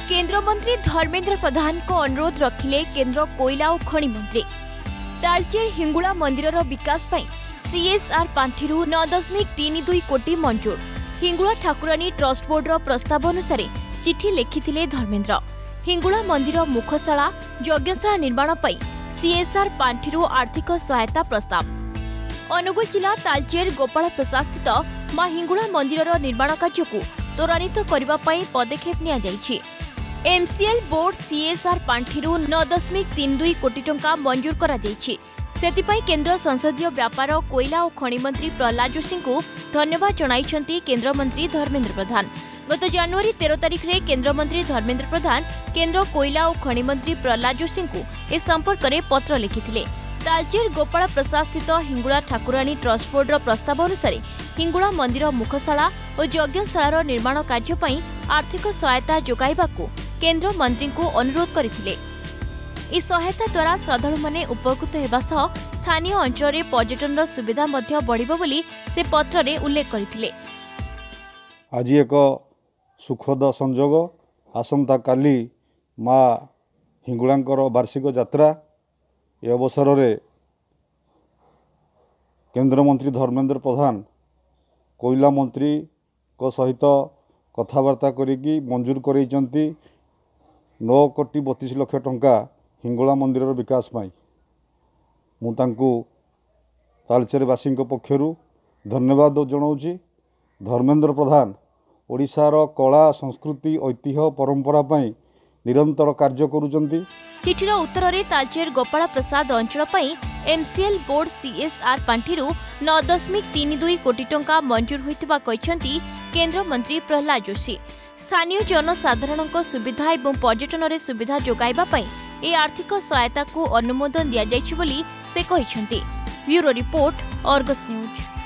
केंद्र मंत्री धर्मेंद्र प्रधान को अनुरोध रखिले केंद्र कोयला और खनि मंत्री। तालचेर हिंगुला मंदिर विकास पई सीएसआर पांठिरु 9.32 कोटी मंजूर। हिंगुला ठाकुरानी ट्रस्ट बोर्ड प्रस्ताव अनुसार चिठी लिखिथिले धर्मेंद्र। हिंगुला मंदिर मुखशाला यज्ञशाला निर्माण पई सीएसआर पांठिरु आर्थिक सहायता प्रस्ताव। अनुगुल जिला तालचेर गोपाल प्रसाद स्थित मां हिंगुला मंदिर निर्माण कार्य को त्वरान्वित करबा पई पदक्षेप निया जायछि। एमसीएल बोर्ड सीएसआर पांठिरु 9.32 कोटी टंका मंजूर करा जायछि। सेतिपई केंद्र संसदीय व्यापार कोयला और खनि मंत्री प्रहलाद जोशी को धन्यवाद जणाइछंती केंद्र मंत्री धर्मेंद्र प्रधान। गत जनवरी 13 तारिख रे केंद्र मंत्री धर्मेंद्र प्रधान केंद्र कोयला और खनि मंत्री प्रहलाद जोशी को इस संपर्क में पत्र लिखिथिले। तालचेर गोपाल प्रसाद स्थित हिंगुला ठाकुरानी ट्रस्ट बोर्ड प्रस्ताव अनुसार हिंगुला मंदिर मुखशाला और यज्ञशाला निर्माण कार्य पई आर्थिक सहायता जोगाइबाकू केंद्र मंत्री को अनुरोध करथिले। इस सहायता द्वारा श्रद्धालु माने उपकृत हेबा सह स्थानीय अंचल में पर्यटन सुविधा मध्य बढ़िबो बोली से पत्र रे उल्लेख करथिले। आज एक सुखद संजोग आसंता काली माँ हिंगुलांकर वार्षिक यात्रा ए अवसर रे केंद्र मंत्री धर्मेंद्र प्रधान कोयला मंत्री को सहित कथबार्ता करिकी मंजूर करैचंती 9.32 लाख टंका हिंगुला मंदिर विकास पाई। मु तांकु तालचेरवासी पक्षरु धन्यवाद जनाऊँगी। धर्मेंद्र प्रधान ओडिशार कला संस्कृति ऐतिह्य परंपरा पाई निरंतर कार्य करुचंती। चिठीर उत्तर रे तालचेर गोपाल प्रसाद अंचल पई एमसीएल बोर्ड सीएसआर पांठिरु 9.32 कोटी टंका मंजूर होइतबा कहिसंती केंद्र मंत्री प्रहलाद जोशी। स्थानीय जनसाधारण सुविधा एवं पर्यटन रे सुविधा जोगाइबा पई ए आर्थिक सहायता को अनुमोदन दिया जायछि बोली से कहिसंती। Bureau report, Argus news.